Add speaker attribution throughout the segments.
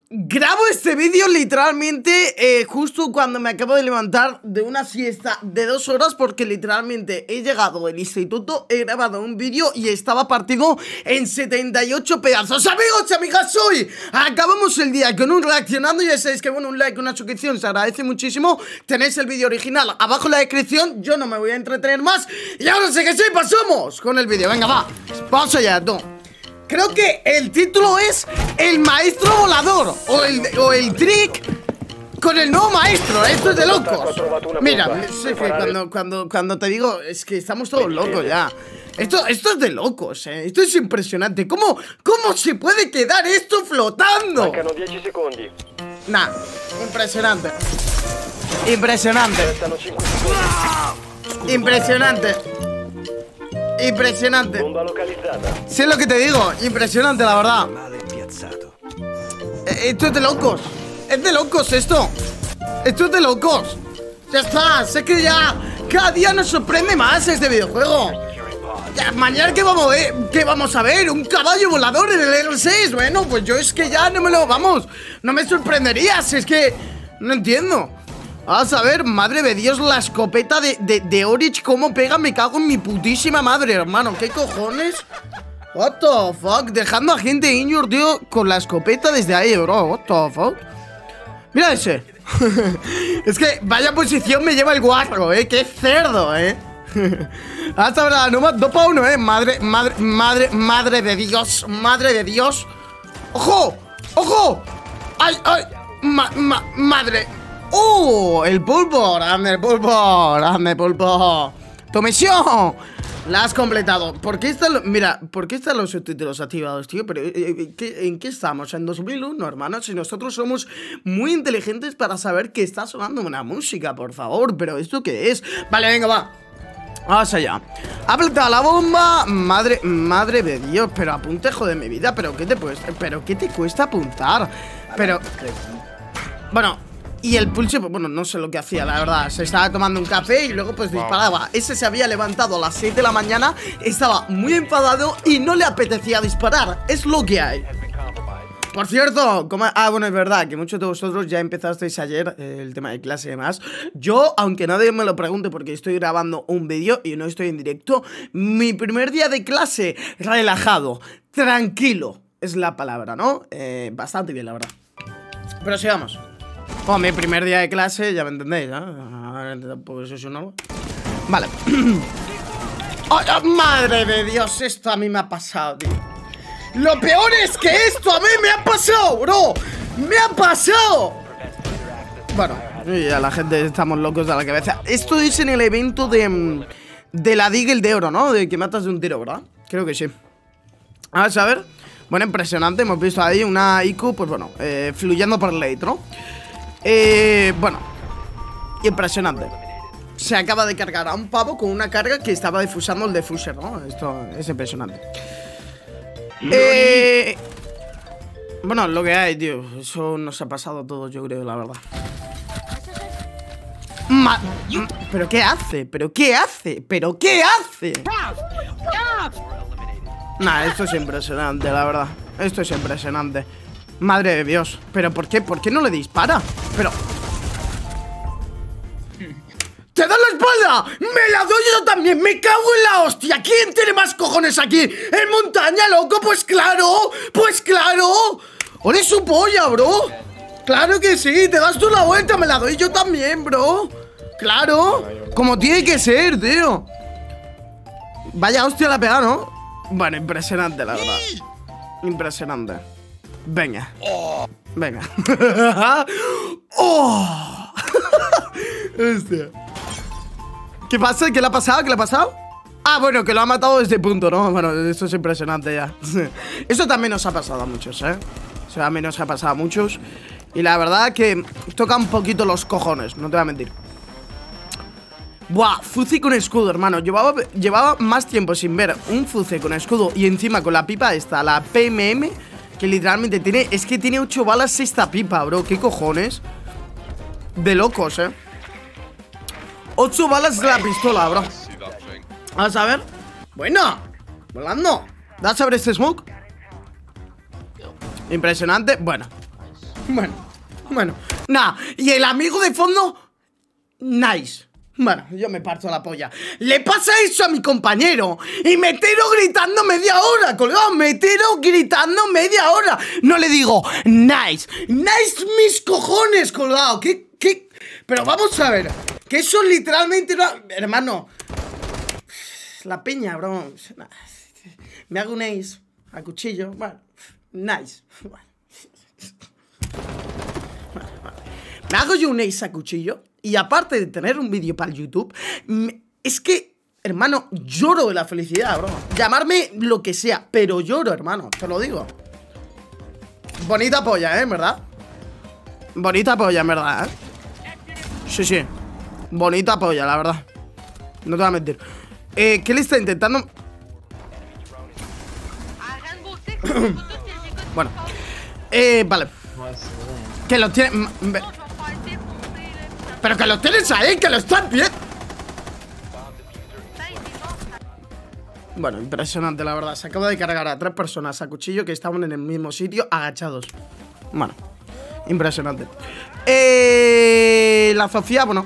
Speaker 1: Grabo este vídeo literalmente justo cuando me acabo de levantar de una siesta de 2 horas, porque literalmente he llegado del instituto, he grabado un vídeo y estaba partido en 78 pedazos. Amigos y amigas, hoy acabamos el día con un reaccionando. Ya sabéis que bueno, un like, una suscripción se agradece muchísimo. Tenéis el vídeo original abajo en la descripción. Yo no me voy a entretener más y ahora sí que sí, pasamos con el vídeo. Venga, va, vamos allá, tú. Creo que el título es El Maestro Volador o el trick con el nuevo maestro. Esto es de locos. Mira, es que cuando te digo, es que estamos todos locos ya. Esto es de locos, esto es impresionante. ¿Cómo se puede quedar esto flotando? Nah, impresionante. Impresionante. Impresionante. Impresionante. Sí, es lo que te digo, impresionante, la verdad. Esto es de locos. Es de locos esto. Esto es de locos. Ya está, sé que ya cada día nos sorprende más este videojuego. Ya, mañana ¿qué vamos a ver? Un caballo volador en el R6. Bueno, pues yo es que ya no me lo... Vamos, no me sorprenderías. Es que no entiendo. Vamos a ver, madre de Dios, la escopeta de Orich, cómo pega, me cago en mi putísima madre, hermano. ¿Qué cojones? What the fuck, dejando a gente injured, tío, con la escopeta desde ahí, bro. What the fuck. Mira ese. Es que vaya posición me lleva el guarro, qué cerdo, Hasta ahora, no más 2 para 1, madre de Dios, madre de Dios. ¡Ojo! ¡Ojo! ¡Ay, ay! Madre. El pulpo, grande pulpo. Tu misión la has completado. ¿Por qué están los subtítulos activados, tío? Pero ¿en qué estamos? En 2001, hermanos. Si nosotros somos muy inteligentes para saber que está sonando una música, por favor. Pero ¿esto qué es? Vale, venga, va. Vamos allá. Ha plantado la bomba. Madre de Dios. Pero apunte, joder, mi vida. ¿Pero qué te cuesta apuntar? Pero... Bueno... Y el pulse, pues bueno, no sé lo que hacía, la verdad. Se estaba tomando un café y luego pues disparaba. Ese se había levantado a las 6 de la mañana, estaba muy enfadado y no le apetecía disparar. Es lo que hay. Por cierto, bueno, es verdad que muchos de vosotros ya empezasteis ayer el tema de clase y demás. Yo, aunque nadie me lo pregunte porque estoy grabando un vídeo y no estoy en directo, mi primer día de clase, relajado, tranquilo, es la palabra, ¿no? Bastante bien, la verdad. Pero sigamos. Bueno, mi primer día de clase, ya me entendéis, ¿no? Tampoco eso es un... Vale. Oh, madre de Dios, esto a mí me ha pasado, tío. Lo peor es que esto a mí me ha pasado, bro. ¡Me ha pasado! Bueno, ya la gente estamos locos de la cabeza. Esto es en el evento de la Deagle de oro, ¿no? De que matas de un tiro, ¿verdad? Creo que sí. Vamos a ver. Bueno, impresionante. Hemos visto ahí una IQ, pues bueno, fluyendo por el late, ¿no? Bueno, impresionante. Se acaba de cargar a un pavo con una carga que estaba difusando el defuser, ¿no? Esto es impresionante. Bueno, lo que hay, tío. Eso nos ha pasado a todos, yo creo, la verdad. ¿Pero qué hace? ¿Pero qué hace? ¿Pero qué hace? Nah, esto es impresionante, la verdad. Esto es impresionante. Madre de Dios, ¿pero por qué? ¿Por qué no le dispara? Pero... ¡Te da la espalda! ¡Me la doy yo también! ¡Me cago en la hostia! ¿Quién tiene más cojones aquí? ¿En montaña, loco? ¡Pues claro! ¡Pues claro! ¡Ole su polla, bro! ¡Claro que sí! ¡Te das tú la vuelta! ¡Me la doy yo también, bro! ¡Claro! Como tiene que ser, tío. Vaya hostia la pega, ¿no? Bueno, impresionante, la verdad. Impresionante. Venga. Venga. ¡Oh! Hostia. ¿Qué pasa? ¿Qué le ha pasado? ¿Qué le ha pasado? Ah, bueno, que lo ha matado desde punto, ¿no? Bueno, esto es impresionante ya. Eso también nos ha pasado a muchos, O sea, a mí nos ha pasado a muchos. Y la verdad que toca un poquito los cojones, no te voy a mentir. Buah, Fuzi con escudo, hermano. Llevaba más tiempo sin ver un Fuzi con escudo y encima con la pipa esta, la PMM, que literalmente tiene... Es que tiene 8 balas esta pipa, bro. ¿Qué cojones? De locos, 8 balas de la pistola, bro. Vamos a ver. Bueno, volando. ¿Das a ver este smoke? Impresionante, bueno. Bueno. Nada, y el amigo de fondo, nice. Bueno, yo me parto la polla. Le pasa eso a mi compañero y me tiro gritando media hora, colgado. Me tiro gritando media hora. No le digo, nice. Nice mis cojones, colgado. ¿Qué? Pero vamos a ver, que eso literalmente no... Hermano, la peña, bro. Me hago un ace a cuchillo. Bueno, nice. Me hago yo un ace a cuchillo. Y aparte de tener un vídeo para el YouTube, es que, hermano, lloro de la felicidad, bro. Llamarme lo que sea, pero lloro, hermano, te lo digo. Bonita polla, en verdad. Bonita polla, en verdad, Sí. Bonita polla, la verdad. No te voy a mentir. ¿Qué le está intentando? Bueno. Vale. Que lo tiene... Pero que los tienes ahí, que lo están viendo. Bueno, impresionante, la verdad. Se acaba de cargar a 3 personas a cuchillo que estaban en el mismo sitio, agachados. Bueno, impresionante. La Sofía, bueno,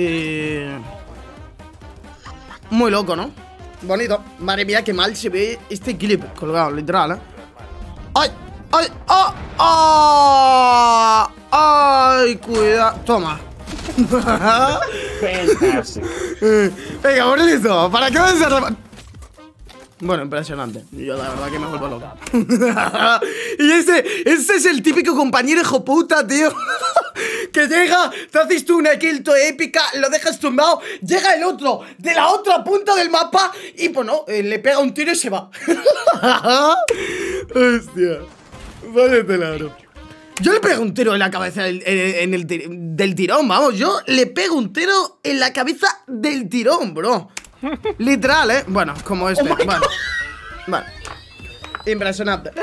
Speaker 1: muy loco, ¿no? Bonito. Madre mía, qué mal se ve este clip colgado, literal, ¡Ay! ¡Ay! ¡Oh! ¡Oh! ¡Ay! Cuidado. Toma. Venga, bonito. ¿Para qué vas a hacer? Bueno, impresionante. Yo la verdad que me vuelvo loco. Y ese es el típico compañero hijo puta, tío. Que llega, te haces tú una kill épica, lo dejas tumbado, llega el otro de la otra punta del mapa y bueno, le pega un tiro y se va. Hostia. Vaya telaro. Yo le pego un tiro en la cabeza del tirón, vamos. Yo le pego un tiro en la cabeza del tirón, bro. Literal, Bueno, como este. Vale. Impresionante.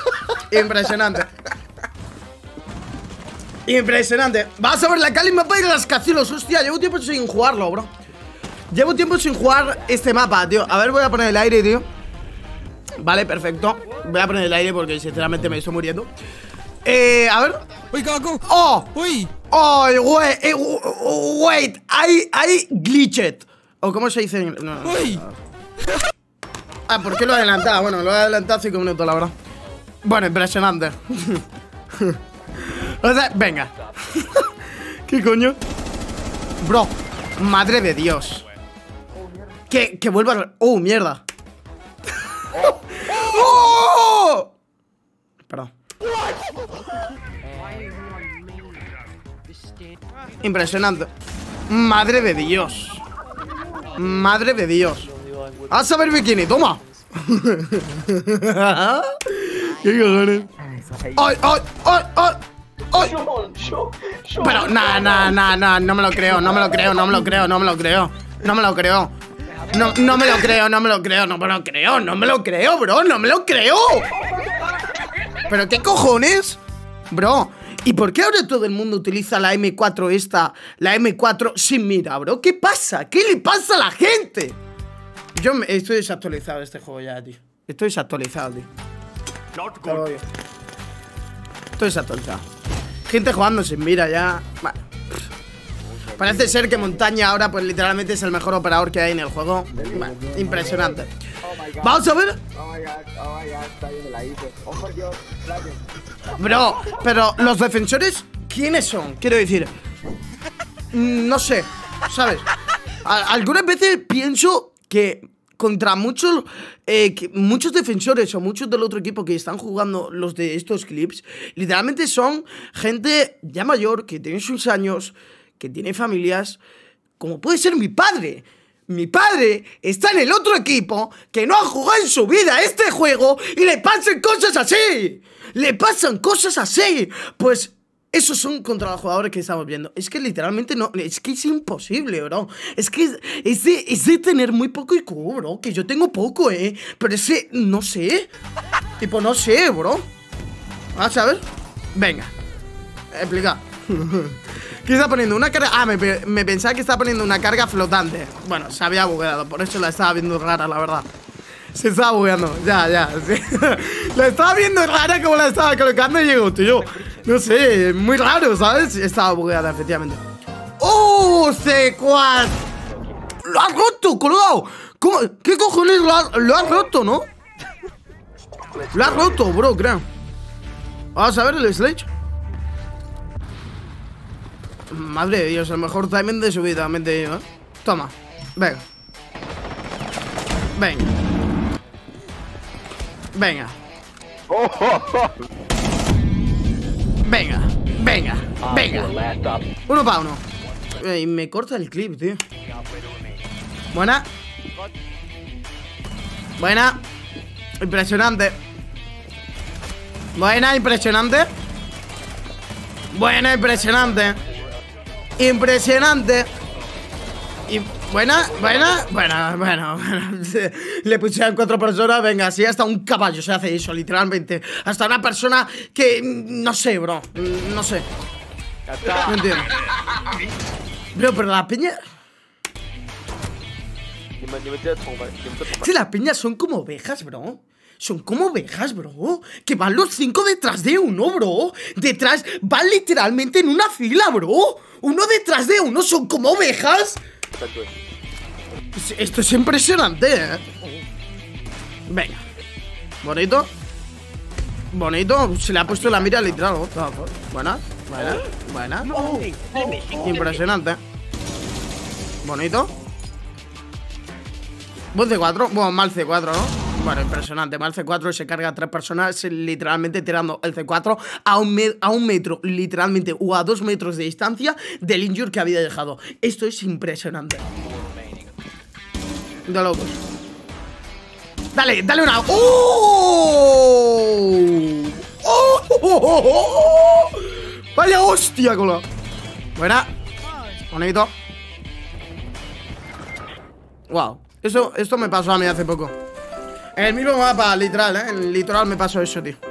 Speaker 1: Impresionante. Vas a ver la Cali mapa y las cacilos. Hostia, llevo tiempo sin jugarlo, bro. Llevo tiempo sin jugar este mapa, tío. A ver, voy a poner el aire, tío. Vale, perfecto. Voy a poner el aire porque sinceramente me estoy muriendo. A ver.
Speaker 2: Uy, Caco.
Speaker 1: ¡Oh!
Speaker 2: Uy.
Speaker 1: ¡Oh, wait! Hay glitched. ¿O cómo se dice? No.
Speaker 2: Uy.
Speaker 1: Ah, ¿por qué lo he adelantado? Bueno, lo he adelantado 5 minutos, la verdad. Bueno, impresionante. O sea, venga. ¿Qué coño? Bro, madre de Dios. Que vuelva a... ¡Oh, mierda! ¡Oh! Perdón. Impresionante. Madre de Dios. Madre de Dios. A saber bikini, toma. ¿Qué cojones? ¡Ay, ay, ay, ay! ¡Ay! Pero, no me lo creo, no me lo creo, no me lo creo, no me lo creo. No me lo creo. No me lo creo, no me lo creo, no me lo creo, no me lo creo, bro, no me lo creo. ¿Pero qué cojones? Bro, ¿y por qué ahora todo el mundo utiliza la M4 esta, la M4 sin mira, bro? ¿Qué pasa? ¿Qué le pasa a la gente? Yo estoy desactualizado de este juego ya, tío. Estoy desactualizado, tío. Estoy desactualizado. Gente jugando sin mira ya. Bueno. Parece ser que Montaña ahora pues literalmente es el mejor operador que hay en el juego. Bueno, impresionante. Vamos a ver. Bro, pero los defensores, ¿quiénes son? Quiero decir, no sé, ¿sabes? Algunas veces pienso que contra muchos defensores o muchos del otro equipo que están jugando los de estos clips, literalmente son gente ya mayor, que tiene sus años, que tiene familias, como puede ser mi padre. Mi padre está en el otro equipo que no ha jugado en su vida este juego y le pasan cosas así. Le pasan cosas así. Pues esos son contra los jugadores que estamos viendo. Es que literalmente no, es que es imposible, bro. Es que es de tener muy poco IQ, bro. Que yo tengo poco, pero ese, no sé. Tipo, no sé, bro. Vamos a ver. Venga. Explica. ¿Qué está poniendo? Una carga... Ah, me pensaba que estaba poniendo una carga flotante. Bueno, se había bugueado, por eso la estaba viendo rara, la verdad. Se estaba bugueando, ya, sí. La estaba viendo rara como la estaba colocando y llegó, tío. No sé, muy raro, ¿sabes? Estaba bugueada, efectivamente. ¡Oh! C4. ¡Lo has roto, colgado! ¿Cómo? ¿Qué cojones lo has roto, no? Lo has roto, bro, creo. Vamos a ver el Sledge. Madre de Dios, el mejor timing de su vida, mente yo, ¿eh? Toma, venga. Venga. Venga. Venga, venga, venga. Uno para uno. Y me corta el clip, tío. Buena. Buena. Impresionante. Buena, impresionante. Buena, impresionante. Impresionante. Y buena. Le pusieron 4 personas. Venga, así hasta un caballo se hace eso, literalmente. Hasta una persona que... No sé, bro. No sé. No entiendo. Bro, pero la piña... Si las piñas son como ovejas, bro. Son como ovejas, bro. Que van los 5 detrás de uno, bro. Detrás, van literalmente en una fila, bro. Uno detrás de uno, son como ovejas. Esto es impresionante, ¿eh? Venga. Bonito. Bonito. Se le ha puesto la mira literal, ¿no? Buena, buena, buena. Impresionante. Bonito. Buen C4. Bueno, mal C4, ¿no? Bueno, impresionante. Mal C4 y se carga a 3 personas literalmente tirando el C4 a un metro, literalmente, o a 2 metros de distancia del injure que había dejado. Esto es impresionante. De locos. Dale, dale una. ¡Oh! ¡Oh! ¡Vaya hostia, cola! Buena. Bonito. Wow. Esto me pasó a mí hace poco. En el mismo mapa, literal, ¿eh? En el litoral me pasó eso, tío.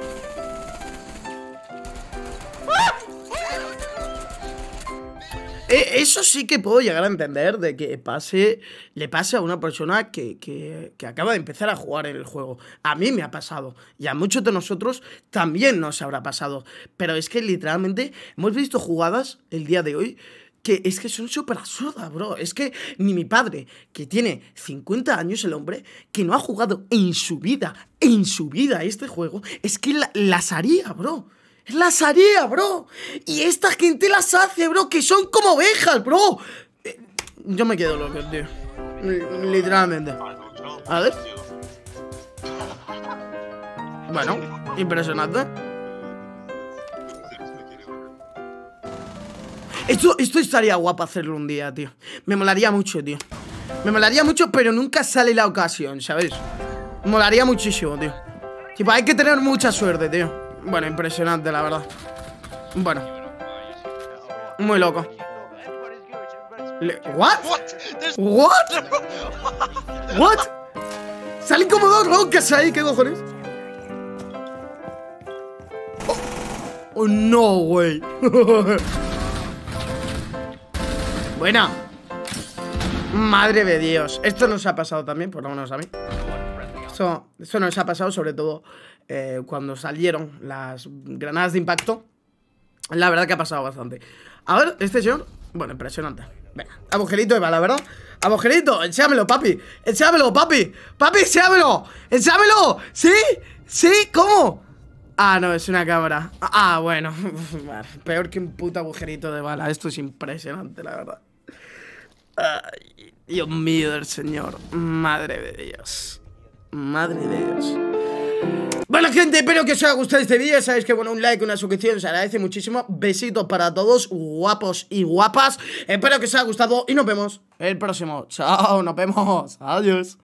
Speaker 1: Eso sí que puedo llegar a entender de que le pase a una persona que acaba de empezar a jugar en el juego. A mí me ha pasado. Y a muchos de nosotros también nos habrá pasado. Pero es que literalmente hemos visto jugadas el día de hoy que es que son súper absurdas, bro. Es que ni mi padre, que tiene 50 años el hombre, que no ha jugado en su vida este juego, es que las haría, bro. Las haría, bro. Y esta gente las hace, bro, que son como ovejas, bro. Yo me quedo loco, tío. Literalmente. A ver. Bueno, impresionante. Esto estaría guapo hacerlo un día, tío. Me molaría mucho, tío. Me molaría mucho, pero nunca sale la ocasión, ¿sabes? Me molaría muchísimo, tío. Tipo, hay que tener mucha suerte, tío. Bueno, impresionante, la verdad. Bueno. Muy loco. ¿What? ¿What? ¿What? Salen como 2 rocas ahí, ¿qué cojones? Oh, no, güey. Buena. Madre de Dios. Esto nos ha pasado también, por lo menos a mí. Esto nos ha pasado sobre todo cuando salieron las granadas de impacto. La verdad que ha pasado bastante. A ver, este señor. Bueno, impresionante. Venga, agujerito de bala, ¿verdad? Agujerito, enséamelo, papi. Enséamelo, papi. Papi, enséamelo. Enséamelo. ¿Sí? ¿Sí? ¿Cómo? Ah, no, es una cámara. Ah, bueno. Peor que un puto agujerito de bala. Esto es impresionante, la verdad. Ay, Dios mío del Señor. Madre de Dios. Madre de Dios. Bueno, gente, espero que os haya gustado este vídeo. Sabéis que, bueno, un like, una suscripción se agradece muchísimo. Besitos para todos, guapos y guapas. Espero que os haya gustado y nos vemos el próximo. Chao, nos vemos. Adiós.